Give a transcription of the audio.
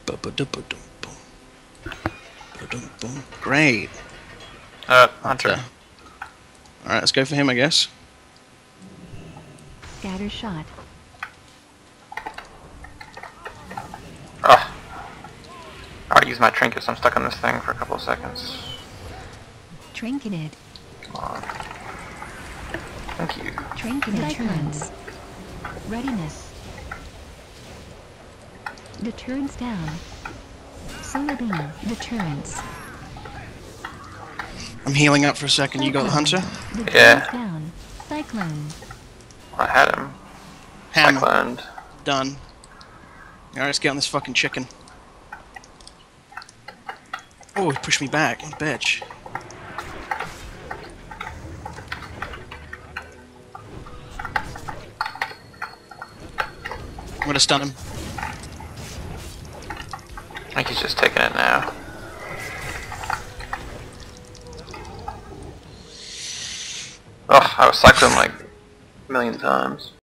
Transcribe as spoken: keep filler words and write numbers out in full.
Great. Uh, Hunter. Alright, let's go for him, I guess. Scatter shot. Oh. I already used my trinkets. I'm stuck on this thing for a couple of seconds. Trinketed. Come on. Thank you. Trinketed. Deterrence. Readiness. Deterrence down. Solar beam. Deterrence. I'm healing up for a second. You got the Hunter? Deterrence Yeah. down. Cyclone. I had him. Hammer. Cycloned. Done. Alright, let's get on this fucking chicken. Oh, he pushed me back. Bitch. I'm gonna stun him. I think he's just taking it now. Oh, I was cycling like a million times.